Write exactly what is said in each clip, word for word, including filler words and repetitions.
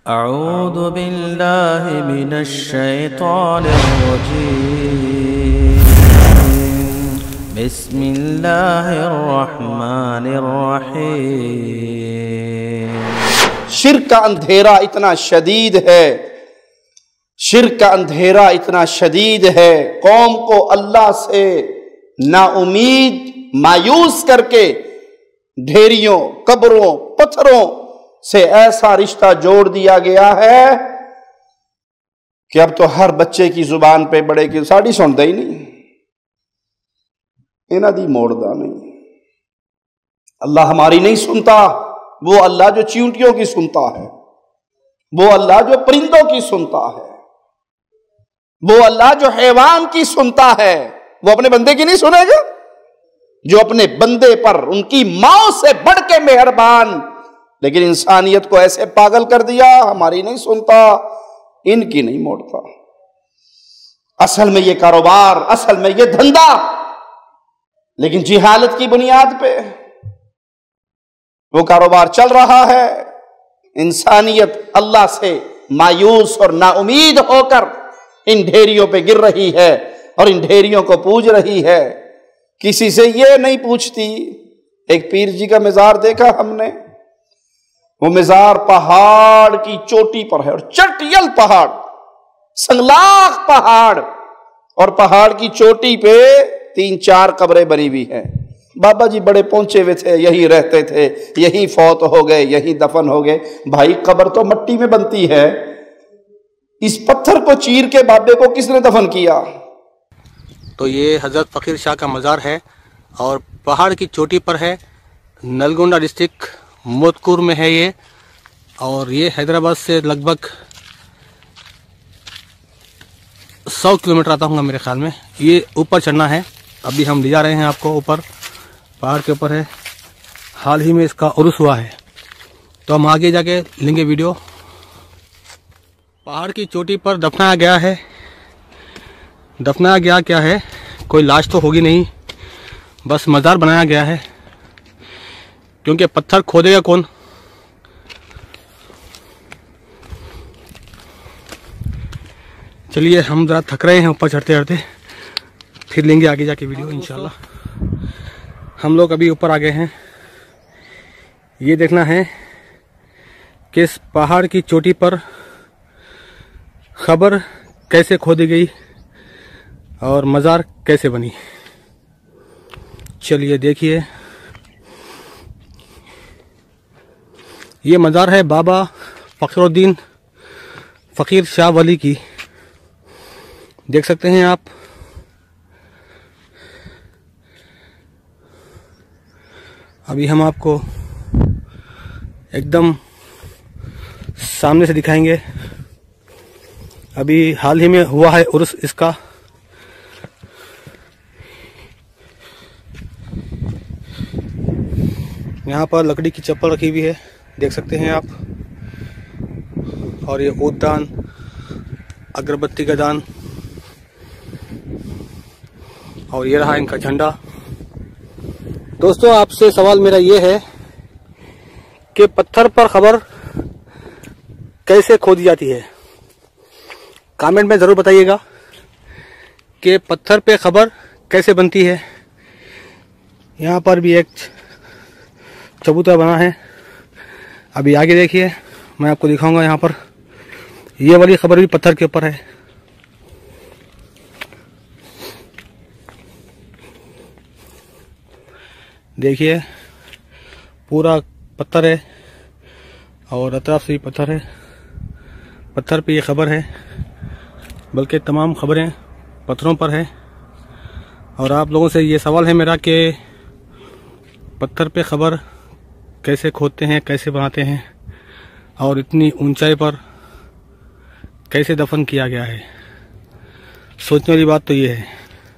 अऊज़ु बिल्लाहि मिनश शैतानिर रजीम। बिस्मिल्लाहिर रहमानिर रहीम। शिर्क का अंधेरा इतना शदीद है, शिर्क का अंधेरा इतना शदीद है, कौम को अल्लाह से नाउमीद मायूस करके ढेरियों, कब्रों, पत्थरों से ऐसा रिश्ता जोड़ दिया गया है कि अब तो हर बच्चे की जुबान पे बड़े की साड़ी सुनता ही नहीं, इन्हां दी मोड़दा नहीं। अल्लाह हमारी नहीं सुनता, वो अल्लाह जो चींटियों की सुनता है, वो अल्लाह जो परिंदों की सुनता है, वो अल्लाह जो हैवान की सुनता है, वो अपने बंदे की नहीं सुनेगा? जो अपने बंदे पर उनकी माओ से बढ़ के मेहरबान, लेकिन इंसानियत को ऐसे पागल कर दिया, हमारी नहीं सुनता, इनकी नहीं मोड़ता। असल में ये कारोबार, असल में ये धंधा, लेकिन जिहालत की बुनियाद पे वो कारोबार चल रहा है। इंसानियत अल्लाह से मायूस और नाउमीद होकर इन ढेरियों पे गिर रही है और इन ढेरियों को पूज रही है, किसी से ये नहीं पूछती। एक पीर जी का मज़ार देखा हमने, वो मज़ार पहाड़ की चोटी पर है, और चटियल पहाड़, संगलाख पहाड़, और पहाड़ की चोटी पे तीन चार कब्रें बनी हुई हैं। बाबा जी बड़े पहुंचे हुए थे, यहीं रहते थे, यहीं फौत हो गए, यहीं दफन हो गए। भाई कब्र तो मिट्टी में बनती है, इस पत्थर को चीर के बाबे को किसने दफन किया? तो ये हज़रत फ़कीर शाह का मज़ार है और पहाड़ की चोटी पर है, नलगोंडा डिस्ट्रिक्ट मोतकुर में है ये, और ये हैदराबाद से लगभग सौ किलोमीटर आता होगा मेरे ख्याल में। ये ऊपर चढ़ना है, अभी हम ले जा रहे हैं आपको ऊपर, पहाड़ के ऊपर है। हाल ही में इसका उर्स हुआ है, तो हम आगे जाके लेंगे वीडियो। पहाड़ की चोटी पर दफनाया गया है, दफनाया गया क्या है, कोई लाश तो होगी नहीं, बस मज़ार बनाया गया है, क्योंकि पत्थर खोदेगा कौन? चलिए हम ज़रा थक रहे हैं ऊपर चढ़ते चढ़ते, फिर लेंगे आगे जाके वीडियो इंशाल्लाह। हम लोग अभी ऊपर आ गए हैं। ये देखना है कि इस पहाड़ की चोटी पर खबर कैसे खोदी गई और मज़ार कैसे बनी। चलिए देखिए, ये मज़ार है बाबा फ़खरुद्दीन फ़कीर शाह वली की, देख सकते हैं आप। अभी हम आपको एकदम सामने से दिखाएंगे। अभी हाल ही में हुआ है उर्स इसका। यहाँ पर लकड़ी की चप्पल रखी हुई है, देख सकते हैं आप, और ये ऊददान, अगरबत्ती का दान, और ये रहा इनका झंडा। दोस्तों आपसे सवाल मेरा ये है कि पत्थर पर खबर कैसे खोदी जाती है? कमेंट में ज़रूर बताइएगा कि पत्थर पे खबर कैसे बनती है। यहाँ पर भी एक चबूतरा बना है, अभी आगे देखिए मैं आपको दिखाऊंगा। यहाँ पर ये वाली खबर भी पत्थर के ऊपर है। देखिए पूरा पत्थर है और अतराफ से भी पत्थर है, पत्थर पे ये खबर है, बल्कि तमाम खबरें पत्थरों पर है। और आप लोगों से ये सवाल है मेरा कि पत्थर पे खबर कैसे खोदते हैं, कैसे बनाते हैं, और इतनी ऊंचाई पर कैसे दफन किया गया है? सोचने वाली बात तो ये है।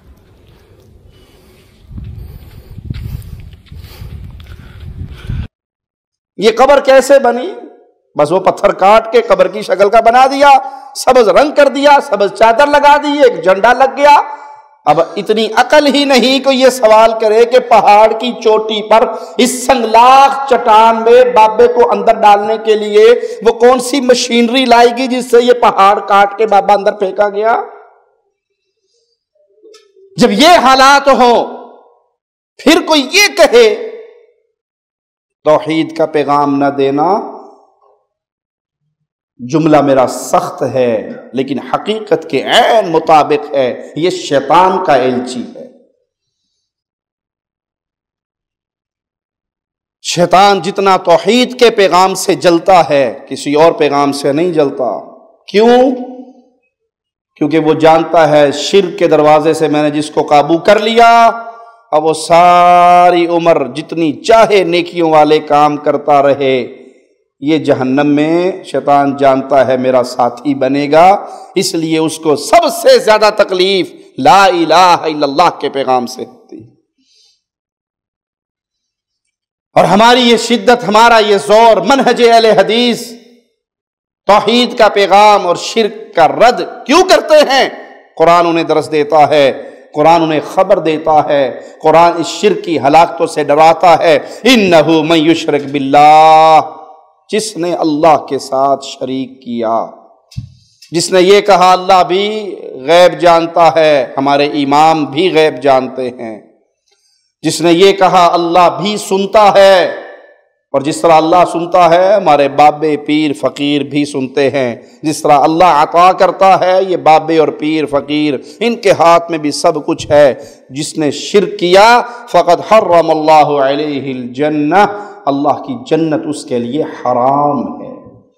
ये कब्र कैसे बनी? बस वो पत्थर काट के कब्र की शक्ल का बना दिया, सबज रंग कर दिया, सबज चादर लगा दी, एक झंडा लग गया, अब इतनी अकल ही नहीं को ये सवाल करे कि पहाड़ की चोटी पर इस संगलाख चट्टान में बाबे को अंदर डालने के लिए वो कौन सी मशीनरी लाएगी जिससे ये पहाड़ काट के बाबा अंदर फेंका गया। जब ये हालात हो फिर कोई ये कहे तौहीद का पैगाम न देना, जुमला मेरा सख्त है लेकिन हकीकत के ऐन मुताबिक है, ये शैतान का एलची है। शैतान जितना तौहीद के पैगाम से जलता है किसी और पैगाम से नहीं जलता। क्यों? क्योंकि वो जानता है शिर्क के दरवाजे से मैंने जिसको काबू कर लिया, अब वो सारी उम्र जितनी चाहे नेकियों वाले काम करता रहे, ये जहन्नम में शैतान जानता है मेरा साथी बनेगा, इसलिए उसको सबसे ज्यादा तकलीफ ला इलाहा इल्लल्लाह के पैगाम से होती। और हमारी ये शिद्दत, हमारा ये जोर मनहज अहले हदीस तौहीद का पैगाम और शिर्क का रद्द क्यों करते हैं? कुरान उन्हें दरस देता है, कुरान उन्हें खबर देता है, कुरान इस शिर्क की हलाकतों से डराता है। इन्नहु मन युशरिक बिल्लाह, जिसने अल्लाह के साथ शरीक किया, जिसने ये कहा अल्लाह भी गैब जानता है, हमारे इमाम भी गैब जानते हैं, जिसने ये कहा अल्लाह भी सुनता है, और जिस तरह अल्लाह सुनता है हमारे बाबे पीर फकीर भी सुनते हैं, जिस तरह अल्लाह अता करता है ये बाबे और पीर फकीर इनके हाथ में भी सब कुछ है। जिसने शिर्क किया फ़क़द हर्रमल्लाहु अलैहिल जन्नह, अल्लाह की जन्नत उसके लिए हराम है।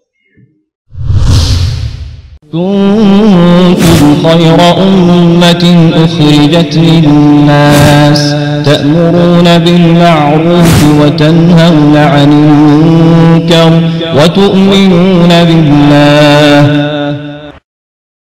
कुंतुम खैरा उम्मतिन उखरिजत लिन्नास तअमुरूना बिल-मअरूफ व तन्हौना अनिल मुनकर व तु'मिनूना बिल्लाह